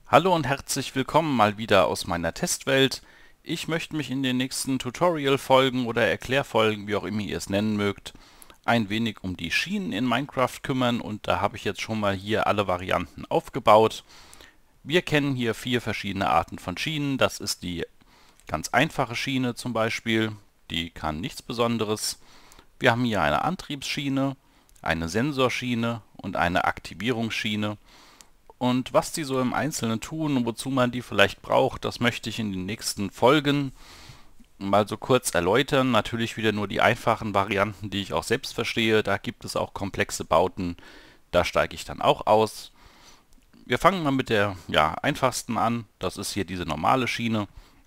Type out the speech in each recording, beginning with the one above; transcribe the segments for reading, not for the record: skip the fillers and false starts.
Hallo und herzlich willkommen mal wieder aus meiner Testwelt. Ich möchte mich in den nächsten Tutorial-Folgen oder Erklärfolgen, wie auch immer ihr es nennen mögt, ein wenig um die Schienen in Minecraft kümmern und da habe ich jetzt schon mal hier alle Varianten aufgebaut. Wir kennen hier 4 verschiedene Arten von Schienen. Das ist die ganz einfache Schiene zum Beispiel, die kann nichts Besonderes. Wir haben hier eine Antriebsschiene, eine Sensorschiene und eine Aktivierungsschiene. Und was die so im Einzelnen tun und wozu man die vielleicht braucht, das möchte ich in den nächsten Folgen mal so kurz erläutern. Natürlich wieder nur die einfachen Varianten, die ich auch selbst verstehe. Da gibt es auch komplexe Bauten, da steige ich dann auch aus. Wir fangen mal mit der einfachsten an. Das ist hier diese normale Schiene.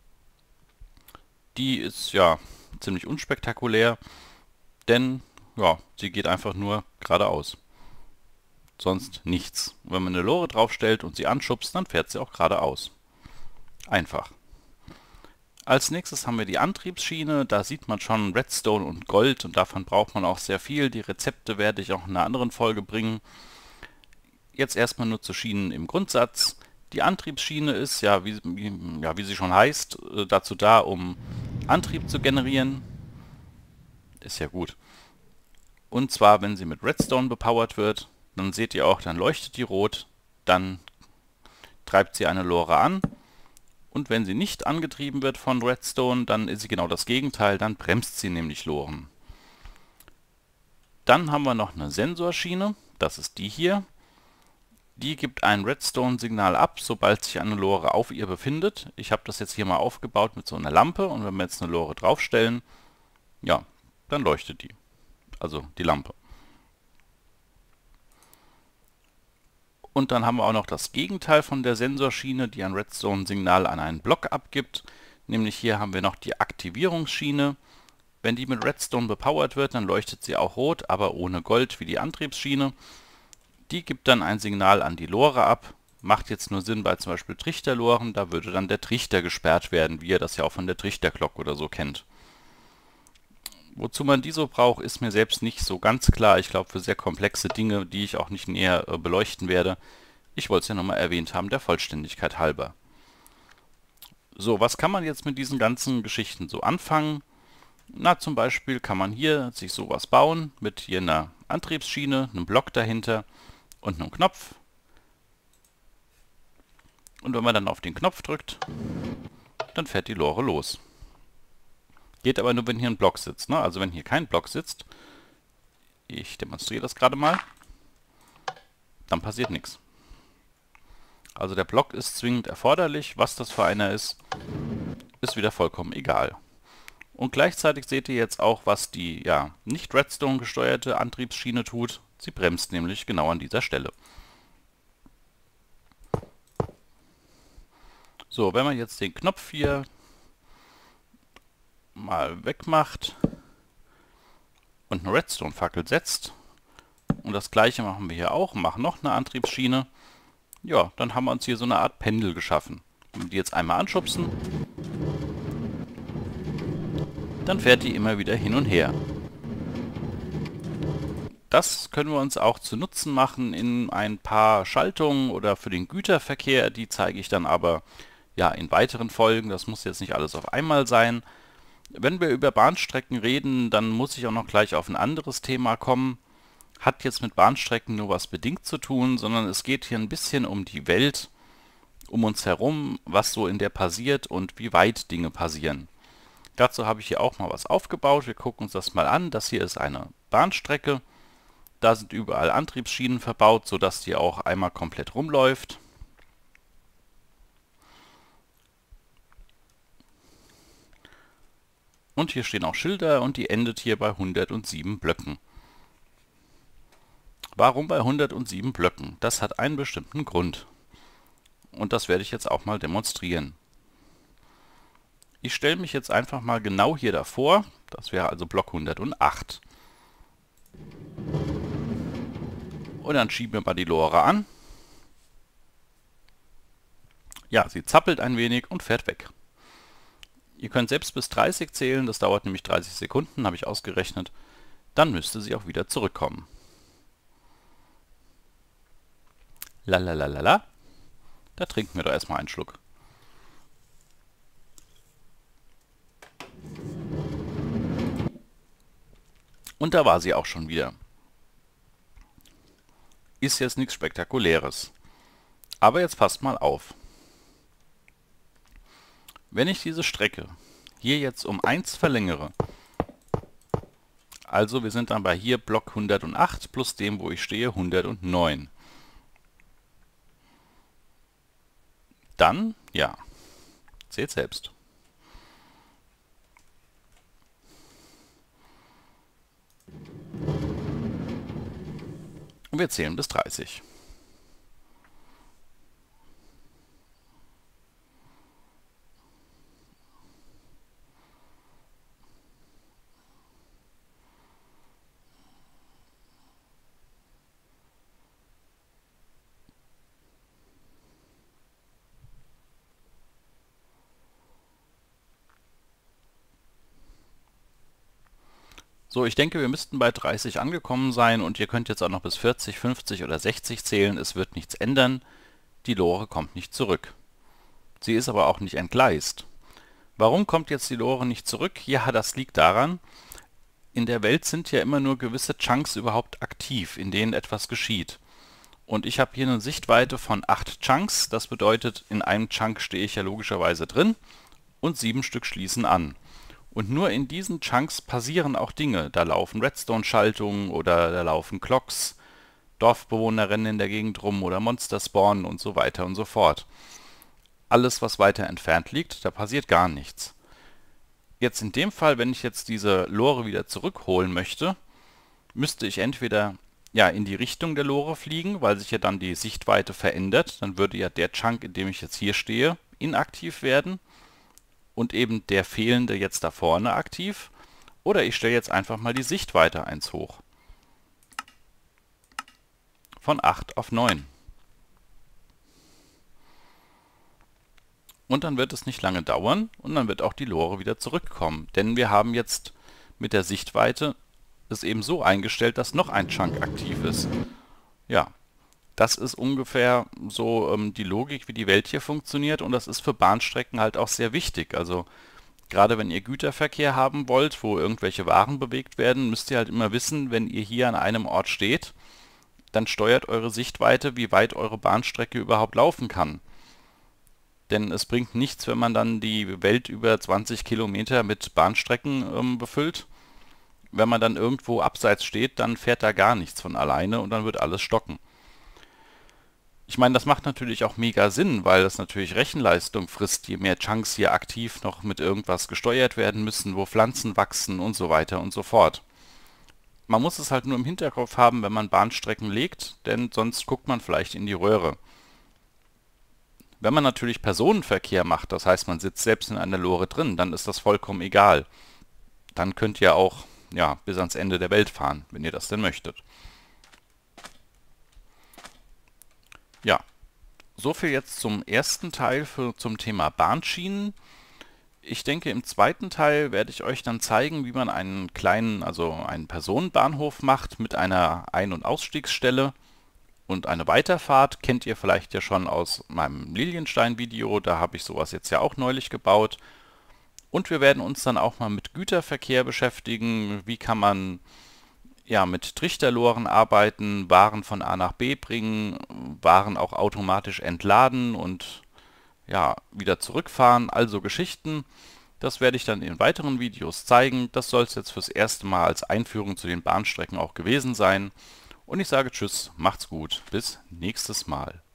Die ist ziemlich unspektakulär, denn sie geht einfach nur geradeaus. Sonst nichts. Wenn man eine Lore draufstellt und sie anschubst, dann fährt sie auch geradeaus. Einfach. Als nächstes haben wir die Antriebsschiene. Da sieht man schon Redstone und Gold und davon braucht man auch sehr viel. Die Rezepte werde ich auch in einer anderen Folge bringen. Jetzt erstmal nur zu Schienen im Grundsatz. Die Antriebsschiene ist, wie sie schon heißt, dazu da, um Antrieb zu generieren. Ist ja gut. Und zwar, wenn sie mit Redstone bepowert wird, dann seht ihr auch, dann leuchtet die rot, dann treibt sie eine Lore an. Und wenn sie nicht angetrieben wird von Redstone, dann ist sie genau das Gegenteil, dann bremst sie nämlich Loren. Dann haben wir noch eine Sensorschiene, das ist die hier. Die gibt ein Redstone-Signal ab, sobald sich eine Lore auf ihr befindet. Ich habe das jetzt hier mal aufgebaut mit so einer Lampe und wenn wir jetzt eine Lore draufstellen, dann leuchtet die. Also die Lampe. Und dann haben wir auch noch das Gegenteil von der Sensorschiene, die ein Redstone-Signal an einen Block abgibt. Nämlich hier haben wir noch die Aktivierungsschiene. Wenn die mit Redstone bepowert wird, dann leuchtet sie auch rot, aber ohne Gold wie die Antriebsschiene. Die gibt dann ein Signal an die Lore ab. Macht jetzt nur Sinn bei zum Beispiel Trichterloren, da würde dann der Trichter gesperrt werden, wie ihr das ja auch von der Trichterglocke oder so kennt. Wozu man die so braucht, ist mir selbst nicht so ganz klar. Ich glaube, für sehr komplexe Dinge, die ich auch nicht näher beleuchten werde. Ich wollte es ja nochmal erwähnt haben, der Vollständigkeit halber. So, was kann man jetzt mit diesen ganzen Geschichten so anfangen? Na, zum Beispiel kann man hier sich sowas bauen, mit hier einer Antriebsschiene, einem Block dahinter und einem Knopf. Und wenn man dann auf den Knopf drückt, dann fährt die Lore los. Geht aber nur, wenn hier ein Block sitzt, ne? Also wenn hier kein Block sitzt, ich demonstriere das gerade mal, dann passiert nichts. Also der Block ist zwingend erforderlich, was das für einer ist wieder vollkommen egal. Und gleichzeitig seht ihr jetzt auch, was die nicht Redstone gesteuerte Antriebsschiene tut. Sie bremst nämlich genau an dieser Stelle. So, wenn man jetzt den Knopf hier mal wegmacht und eine Redstone-Fackel setzt, und das gleiche machen wir hier auch, machen noch eine Antriebsschiene, dann haben wir uns hier so eine Art Pendel geschaffen. Wenn wir die jetzt einmal anschubsen, dann fährt die immer wieder hin und her. Das können wir uns auch zu Nutzen machen in ein paar Schaltungen oder für den Güterverkehr. Die zeige ich dann aber in weiteren Folgen. Das muss jetzt nicht alles auf einmal sein. Wenn wir über Bahnstrecken reden, dann muss ich auch noch gleich auf ein anderes Thema kommen. Hat jetzt mit Bahnstrecken nur was bedingt zu tun, sondern es geht hier ein bisschen um die Welt, um uns herum, was so in der passiert und wie weit Dinge passieren. Dazu habe ich hier auch mal was aufgebaut. Wir gucken uns das mal an. Das hier ist eine Bahnstrecke. Da sind überall Antriebsschienen verbaut, sodass die auch einmal komplett rumläuft. Und hier stehen auch Schilder und die endet hier bei 107 Blöcken. Warum bei 107 Blöcken? Das hat einen bestimmten Grund. Und das werde ich jetzt auch mal demonstrieren. Ich stelle mich jetzt einfach mal genau hier davor. Das wäre also Block 108. Und dann schieben wir mal die Lore an. Ja, sie zappelt ein wenig und fährt weg. Ihr könnt selbst bis 30 zählen, das dauert nämlich 30 Sekunden, habe ich ausgerechnet. Dann müsste sie auch wieder zurückkommen. Lalalala. Da trinken wir doch erstmal einen Schluck. Und da war sie auch schon wieder. Ist jetzt nichts Spektakuläres. Aber jetzt passt mal auf. Wenn ich diese Strecke hier jetzt um 1 verlängere, also wir sind dann bei hier Block 108 plus dem, wo ich stehe, 109. Dann, ja, seht selbst. Und wir zählen bis 30. So, ich denke, wir müssten bei 30 angekommen sein und ihr könnt jetzt auch noch bis 40, 50 oder 60 zählen. Es wird nichts ändern. Die Lore kommt nicht zurück. Sie ist aber auch nicht entgleist. Warum kommt jetzt die Lore nicht zurück? Ja, das liegt daran, in der Welt sind ja immer nur gewisse Chunks überhaupt aktiv, in denen etwas geschieht. Und ich habe hier eine Sichtweite von 8 Chunks. Das bedeutet, in einem Chunk stehe ich ja logischerweise drin und 7 Stück schließen an. Und nur in diesen Chunks passieren auch Dinge. Da laufen Redstone-Schaltungen oder da laufen Clocks, Dorfbewohner rennen in der Gegend rum oder Monster spawnen und so weiter und so fort. Alles, was weiter entfernt liegt, da passiert gar nichts. Jetzt in dem Fall, wenn ich jetzt diese Lore wieder zurückholen möchte, müsste ich entweder ja in die Richtung der Lore fliegen, weil sich ja dann die Sichtweite verändert. Dann würde ja der Chunk, in dem ich jetzt hier stehe, inaktiv werden. Und eben der fehlende jetzt da vorne aktiv. Oder ich stelle jetzt einfach mal die Sichtweite 1 hoch. Von 8 auf 9. Und dann wird es nicht lange dauern und dann wird auch die Lore wieder zurückkommen. Denn wir haben jetzt mit der Sichtweite es eben so eingestellt, dass noch ein Chunk aktiv ist. Ja, das ist ungefähr so die Logik, wie die Welt hier funktioniert. Und das ist für Bahnstrecken halt auch sehr wichtig. Also gerade wenn ihr Güterverkehr haben wollt, wo irgendwelche Waren bewegt werden, müsst ihr halt immer wissen, wenn ihr hier an einem Ort steht, dann steuert eure Sichtweite, wie weit eure Bahnstrecke überhaupt laufen kann. Denn es bringt nichts, wenn man dann die Welt über 20 Kilometer mit Bahnstrecken befüllt. Wenn man dann irgendwo abseits steht, dann fährt da gar nichts von alleine und dann wird alles stocken. Ich meine, das macht natürlich auch mega Sinn, weil das natürlich Rechenleistung frisst, je mehr Chunks hier aktiv noch mit irgendwas gesteuert werden müssen, wo Pflanzen wachsen und so weiter und so fort. Man muss es halt nur im Hinterkopf haben, wenn man Bahnstrecken legt, denn sonst guckt man vielleicht in die Röhre. Wenn man natürlich Personenverkehr macht, das heißt, man sitzt selbst in einer Lore drin, dann ist das vollkommen egal. Dann könnt ihr auch ja, bis ans Ende der Welt fahren, wenn ihr das denn möchtet. Ja, so viel jetzt zum ersten Teil zum Thema Bahnschienen. Ich denke, im zweiten Teil werde ich euch dann zeigen, wie man einen kleinen, also einen Personenbahnhof macht mit einer Ein- und Ausstiegsstelle und eine Weiterfahrt. Kennt ihr vielleicht ja schon aus meinem Lilienstein-Video, da habe ich sowas jetzt ja auch neulich gebaut. Und wir werden uns dann auch mal mit Güterverkehr beschäftigen. Wie kann man ja mit Trichterloren arbeiten, Waren von A nach B bringen, Waren auch automatisch entladen und ja, wieder zurückfahren, also Geschichten. Das werde ich dann in weiteren Videos zeigen. Das soll es jetzt fürs erste Mal als Einführung zu den Bahnstrecken auch gewesen sein. Und ich sage Tschüss, macht's gut, bis nächstes Mal.